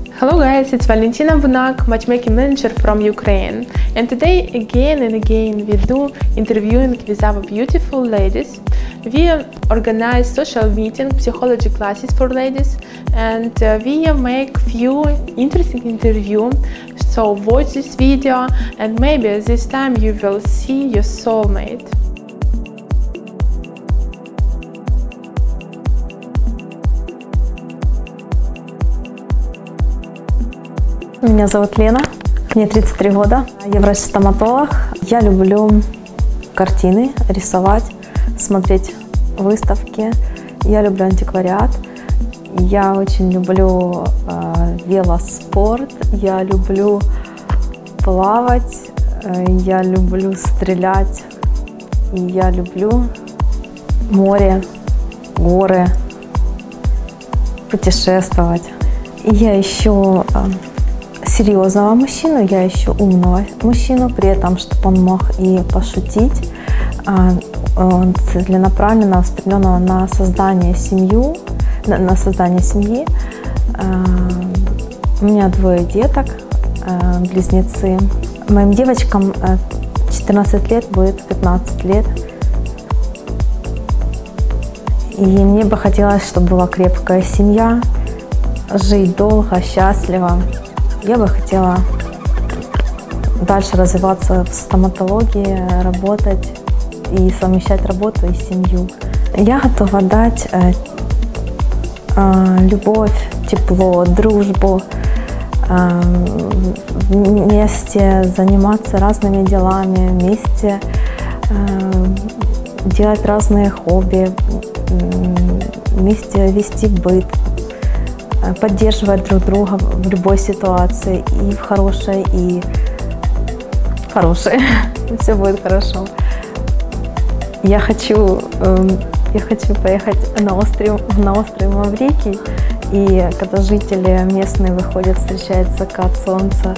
Hello guys, it's Valentina Vunak, matchmaking manager from Ukraine. And today again and again we do interviewing with our beautiful ladies. We organize social meeting, psychology classes for ladies, and we make few interesting interviews. So watch this video and maybe this time you will see your soulmate. Меня зовут Лена, мне 33 года, я врач-стоматолог. Я люблю картины, рисовать, смотреть выставки. Я люблю антиквариат. Я очень люблю велоспорт. Я люблю плавать. Я люблю стрелять. Я люблю море, горы, путешествовать. Я ищу серьезного мужчину, я ищу умного мужчину, при этом, чтобы он мог и пошутить, целенаправленно устремленного на создание семьи. У меня 2 деток, близнецы. Моим девочкам 14 лет, будет 15 лет. И мне бы хотелось, чтобы была крепкая семья, жить долго, счастливо. Я бы хотела дальше развиваться в стоматологии, работать и совмещать работу и семью. Я готова дать любовь, тепло, дружбу, вместе заниматься разными делами, вместе делать разные хобби, вместе вести быт, поддерживать друг друга в любой ситуации, и в хорошей, и в хорошей. Все будет хорошо. Я хочу поехать на остров Маврикий, и когда жители местные выходят, встречает закат солнца,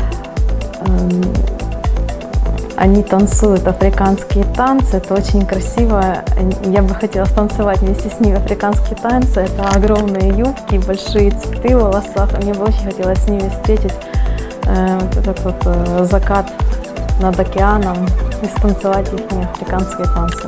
они танцуют африканские танцы, это очень красиво. Я бы хотела станцевать вместе с ними африканские танцы. Это огромные юбки, большие цветы в волосах. Мне бы очень хотелось с ними встретить этот закат над океаном и станцевать их африканские танцы.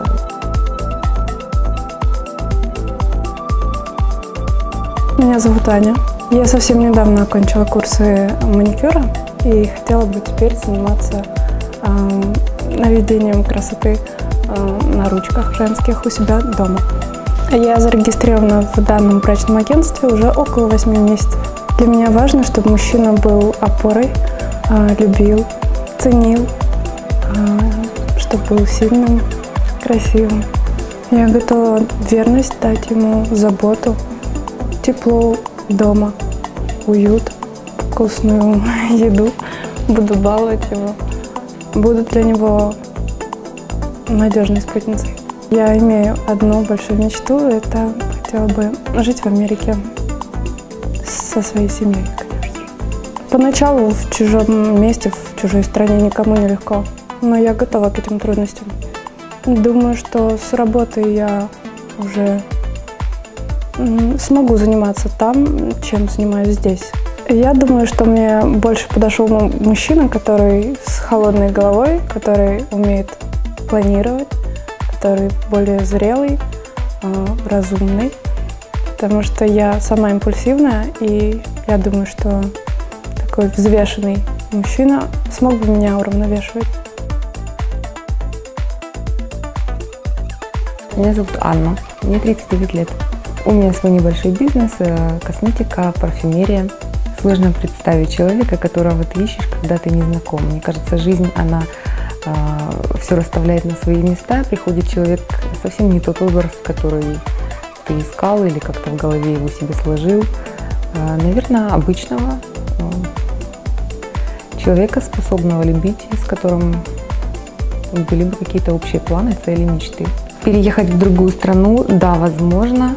Меня зовут Аня. Я совсем недавно окончила курсы маникюра и хотела бы теперь заниматься наведением красоты на ручках женских у себя дома. Я зарегистрирована в данном брачном агентстве уже около 8 месяцев. Для меня важно, чтобы мужчина был опорой, любил, ценил, чтобы был сильным, красивым. Я готова верность дать ему, заботу, тепло дома, уют, вкусную еду. Буду баловать его. Буду для него надежной спутницей. Я имею одну большую мечту, это хотела бы жить в Америке со своей семьей, конечно же. Поначалу в чужом месте, в чужой стране никому не легко, но я готова к этим трудностям. Думаю, что с работой я уже смогу заниматься там, чем занимаюсь здесь. Я думаю, что мне больше подошел мужчина, который с холодной головой, который умеет планировать, который более зрелый, разумный, потому что я сама импульсивная, и я думаю, что такой взвешенный мужчина смог бы меня уравновешивать. Меня зовут Анна, мне 39 лет. У меня свой небольшой бизнес, косметика, парфюмерия. Сложно представить человека, которого ты ищешь, когда ты не знаком. Мне кажется, жизнь, она все расставляет на свои места. Приходит человек совсем не тот образ, который ты искал или как-то в голове его себе сложил. Наверное, обычного человека, способного любить, с которым были бы какие-то общие планы, цели, мечты. Переехать в другую страну, да, возможно.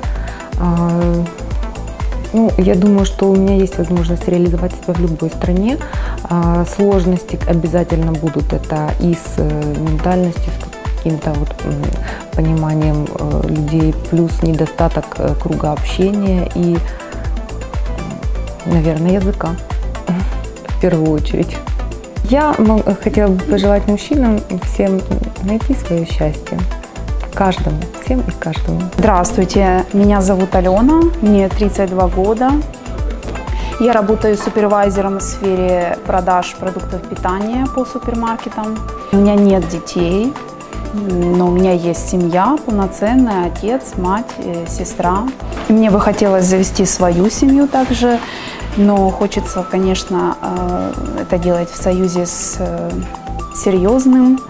Я думаю, что у меня есть возможность реализовать себя в любой стране. Сложности обязательно будут. Это и с ментальностью, с каким-то пониманием людей, плюс недостаток круга общения и Наверное, языка. В первую очередь. Я хотела бы пожелать мужчинам всем найти свое счастье. Каждому, всем и каждому. Здравствуйте, меня зовут Алена, мне 32 года. Я работаю супервайзером в сфере продаж продуктов питания по супермаркетам. У меня нет детей, но у меня есть семья полноценная, отец, мать, сестра. И мне бы хотелось завести свою семью также, но хочется, конечно, это делать в союзе с серьезным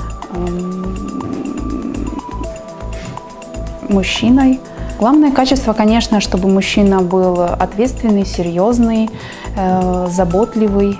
мужчиной. Главное качество, конечно, чтобы мужчина был ответственный, серьезный, заботливый,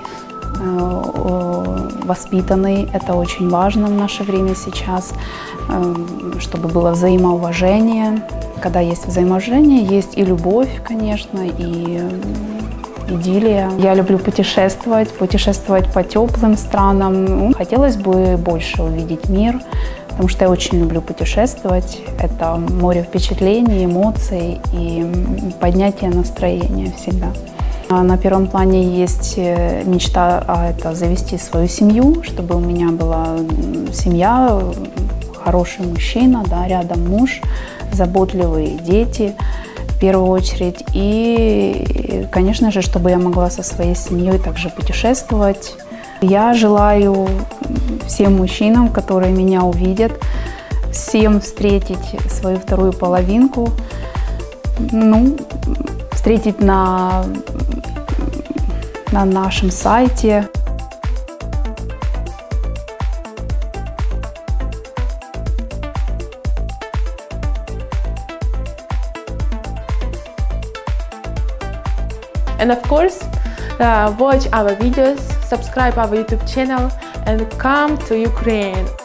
воспитанный. Это очень важно в наше время сейчас, чтобы было взаимоуважение. Когда есть взаимоуважение, есть и любовь, конечно, и идиллия. Я люблю путешествовать по теплым странам. Хотелось бы больше увидеть мир, потому что я очень люблю путешествовать. Это море впечатлений, эмоций и поднятие настроения всегда. На первом плане есть мечта это завести свою семью, чтобы у меня была семья, хороший мужчина, да, рядом муж, заботливые дети в первую очередь. И, конечно же, чтобы я могла со своей семьей также путешествовать. Я желаю всем мужчинам, которые меня увидят, всем встретить свою вторую половинку, встретить на нашем сайте. And of course, watch our videos, subscribe our YouTube channel and come to Ukraine.